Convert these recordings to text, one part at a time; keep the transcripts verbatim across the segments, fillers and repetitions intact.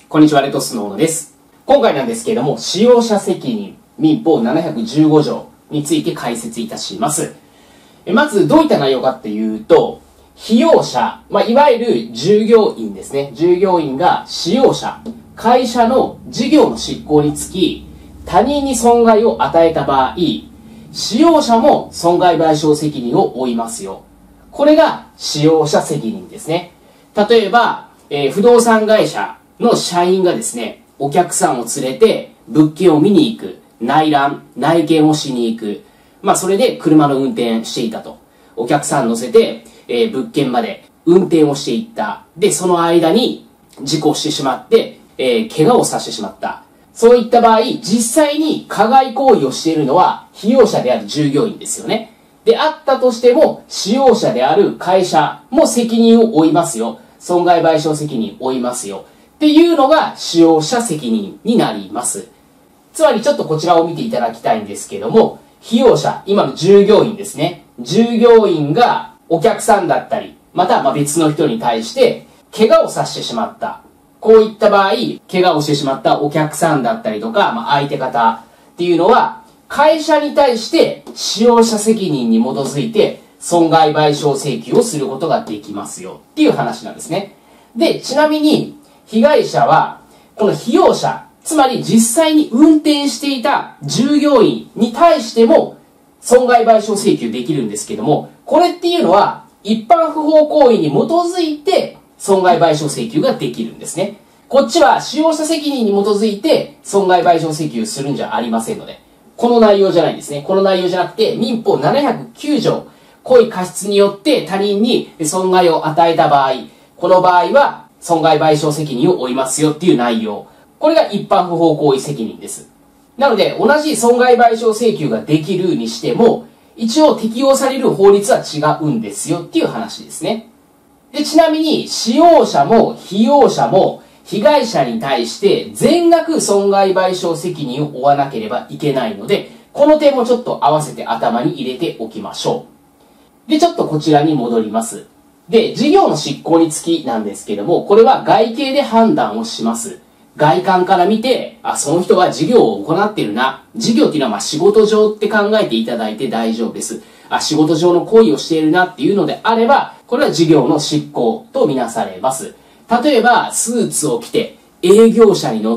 こんにちは、レトスの小野です。今回なんですけれども、使用者責任民法ななひゃくじゅうご条について解説いたします。まず、どういった内容かっていうと、被用者、まあ、いわゆる従業員ですね。従業員が使用者、会社の事業の執行につき、他人に損害を与えた場合、使用者も損害賠償責任を負いますよ。これが使用者責任ですね。例えば、えー、不動産会社の社員がですね、お客さんを連れて物件を見に行く、内覧、内見をしに行く。まあ、それで車の運転していたと。お客さん乗せて、えー、物件まで運転をしていった。で、その間に事故してしまって、えー、怪我をさせてしまった。そういった場合、実際に加害行為をしているのは被用者である従業員ですよね。であったとしても、使用者である会社も責任を負いますよ。損害賠償責任を負いますよ。っていうのが使用者責任になります。つまりちょっとこちらを見ていただきたいんですけども、被用者、今の従業員ですね。従業員がお客さんだったり、または別の人に対して怪我をさせてしまった。こういった場合、怪我をしてしまったお客さんだったりとか、まあ、相手方っていうのは、会社に対して使用者責任に基づいて損害賠償請求をすることができますよっていう話なんですね。で、ちなみに被害者はこの被用者、つまり実際に運転していた従業員に対しても損害賠償請求できるんですけども、これっていうのは一般不法行為に基づいて損害賠償請求ができるんですね。こっちは使用者責任に基づいて損害賠償請求するんじゃありませんので、この内容じゃないんですね。この内容じゃなくて、民法ななひゃくきゅう条、故意過失によって他人に損害を与えた場合、この場合は損害賠償責任を負いますよっていう内容。これが一般不法行為責任です。なので、同じ損害賠償請求ができるにしても、一応適用される法律は違うんですよっていう話ですね。で、ちなみに、使用者も被用者も被害者に対して全額損害賠償責任を負わなければいけないので、この点もちょっと合わせて頭に入れておきましょう。で、ちょっとこちらに戻ります。で、事業の執行につきなんですけども、これは外形で判断をします。外観から見て、あ、その人は事業を行っているな。事業っていうのはまあ仕事上って考えていただいて大丈夫です。あ、仕事上の行為をしているなっていうのであれば、これは事業の執行とみなされます。例えば、スーツを着て、営業車に乗って、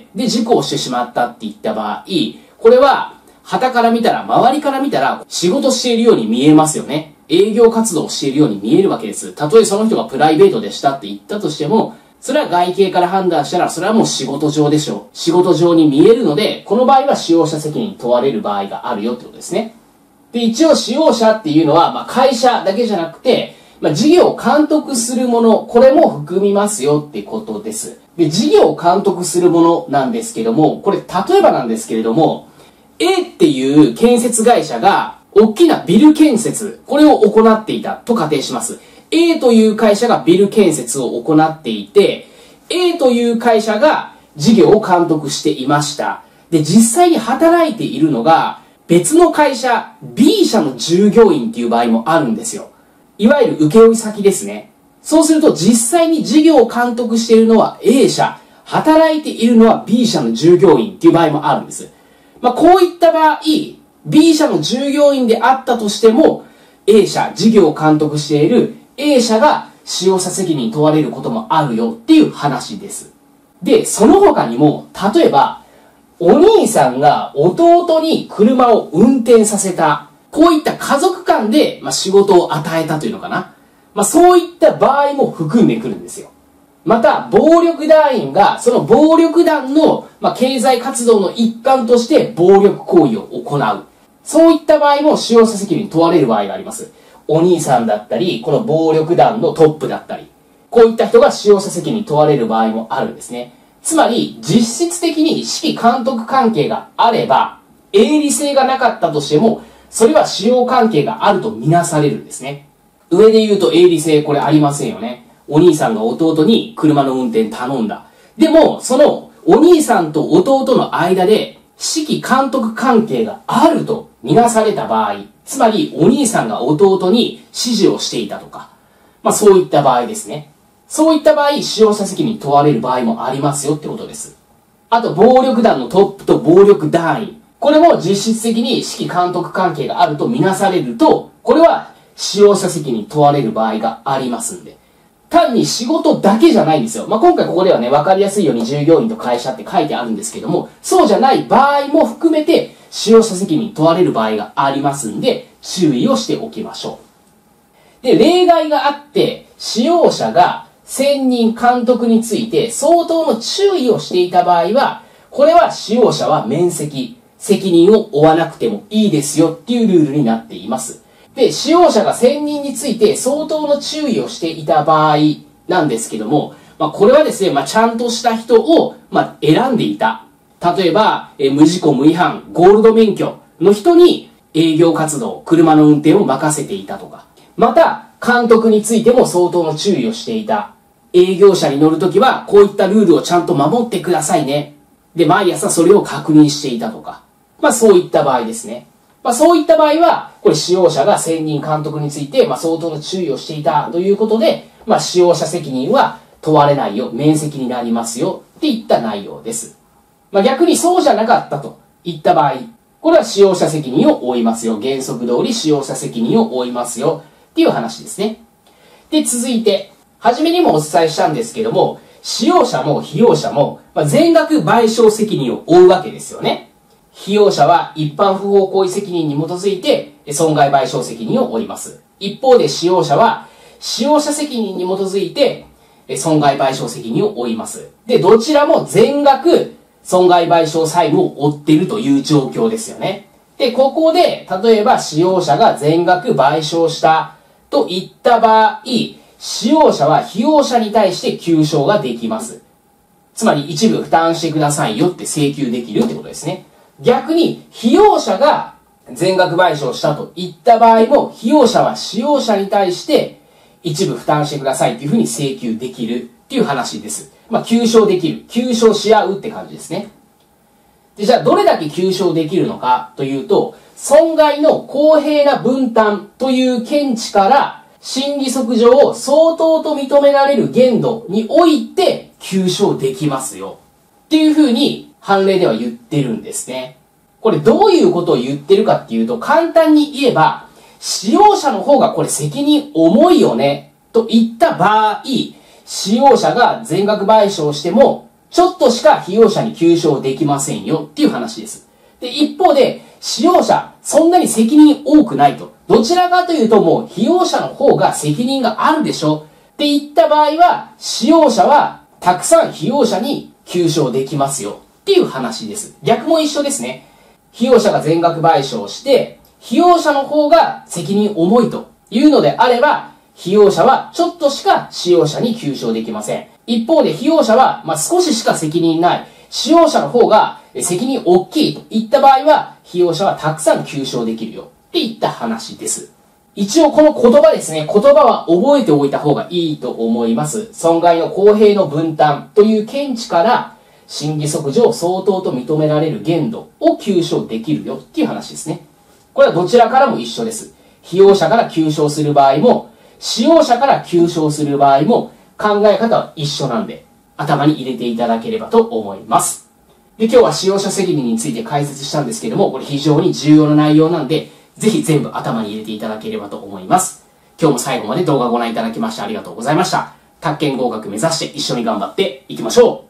で、事故をしてしまったって言った場合、これは、傍から見たら、周りから見たら、仕事しているように見えますよね。営業活動をしているように見えるわけです。たとえその人がプライベートでしたって言ったとしても、それは外形から判断したら、それはもう仕事上でしょう。仕事上に見えるので、この場合は使用者責任問われる場合があるよってことですね。で、一応使用者っていうのは、まあ、会社だけじゃなくて、まあ、事業を監督するもの、これも含みますよってことです。で、事業を監督するものなんですけども、これ例えばなんですけれども、A っていう建設会社が大きなビル建設、これを行っていたと仮定します。A という会社がビル建設を行っていて、A という会社が事業を監督していました。で、実際に働いているのが別の会社、B 社の従業員っていう場合もあるんですよ。いわゆる請負先ですね。そうすると実際に事業を監督しているのは A 社、働いているのは B 社の従業員っていう場合もあるんです。まあ、こういった場合、B 社の従業員であったとしても、A 社、事業を監督している A 社が使用者責任問われることもあるよっていう話です。で、その他にも、例えば、お兄さんが弟に車を運転させた。こういった家族間で、まあ、仕事を与えたというのかな。まあ、そういった場合も含んでくるんですよ。また、暴力団員が、その暴力団の、まあ、経済活動の一環として暴力行為を行う。そういった場合も使用者責任に問われる場合があります。お兄さんだったり、この暴力団のトップだったり、こういった人が使用者責任に問われる場合もあるんですね。つまり、実質的に指揮監督関係があれば、営利性がなかったとしても、それは使用関係があるとみなされるんですね。上で言うと営利性これありませんよね。お兄さんが弟に車の運転頼んだ。でも、そのお兄さんと弟の間で指揮監督関係があるとみなされた場合、つまりお兄さんが弟に指示をしていたとか、まあそういった場合ですね。 そういった場合、使用者責任問われる場合もありますよってことです。あと、暴力団のトップと暴力団員。これも実質的に指揮監督関係があるとみなされると、これは使用者責任問われる場合がありますんで。単に仕事だけじゃないんですよ。まあ、今回ここではね、わかりやすいように従業員と会社って書いてあるんですけども、そうじゃない場合も含めて、使用者責任問われる場合がありますんで、注意をしておきましょう。で、例外があって、使用者が専任監督について相当の注意をしていた場合は、これは使用者は免責、責任を負わなくてもいいですよっていうルールになっています。で、使用者が専任について相当の注意をしていた場合なんですけども、まあ、これはですね、まあ、ちゃんとした人を、まあ、選んでいた。例えば、え無事故無違反、ゴールド免許の人に営業活動、車の運転を任せていたとか、また、監督についても相当の注意をしていた。営業車に乗るときは、こういったルールをちゃんと守ってくださいね。で、毎朝それを確認していたとか。まあ、そういった場合ですね。まあ、そういった場合は、これ使用者が専任監督について、まあ、相当の注意をしていたということで、まあ、使用者責任は問われないよ、免責になりますよっていった内容です。まあ、逆にそうじゃなかったといった場合、これは使用者責任を負いますよ。原則通り使用者責任を負いますよっていう話ですね。で、続いて、初めにもお伝えしたんですけども、使用者も被用者も、まあ、全額賠償責任を負うわけですよね。被用者は一般不法行為責任に基づいて損害賠償責任を負います。一方で使用者は使用者責任に基づいて損害賠償責任を負います。で、どちらも全額損害賠償債務を負っているという状況ですよね。で、ここで例えば使用者が全額賠償したといった場合、使用者は被用者に対して求償ができます。つまり一部負担してくださいよって請求できるってことですね。逆に、被用者が全額賠償したといった場合も、被用者は使用者に対して一部負担してくださいっていうふうに請求できるっていう話です。まあ、求償できる。求償し合うって感じですね。で、じゃあ、どれだけ求償できるのかというと、損害の公平な分担という見地から、審議則上を相当と認められる限度において求償できますよ。っていうふうに、判例では言ってるんですね。これどういうことを言ってるかっていうと、簡単に言えば、使用者の方がこれ責任重いよね、といった場合、使用者が全額賠償しても、ちょっとしか被用者に求償できませんよっていう話です。で、一方で、使用者、そんなに責任多くないと。どちらかというともう、被用者の方が責任があるでしょっていった場合は、使用者はたくさん被用者に求償できますよ。っていう話です。逆も一緒ですね。被用者が全額賠償して、被用者の方が責任重いというのであれば、被用者はちょっとしか使用者に求償できません。一方で被用者は、まあ、少ししか責任ない。使用者の方が責任大きいといった場合は、被用者はたくさん求償できるよっていった話です。一応この言葉ですね、言葉は覚えておいた方がいいと思います。損害の公平の分担という見地から、審議則上相当と認められる限度を求償できるよっていう話ですね。これはどちらからも一緒です。被用者から求償する場合も、使用者から求償する場合も考え方は一緒なんで、頭に入れていただければと思います。で、今日は使用者責任について解説したんですけども、これ非常に重要な内容なんで、ぜひ全部頭に入れていただければと思います。今日も最後まで動画をご覧いただきましてありがとうございました。宅建合格目指して一緒に頑張っていきましょう。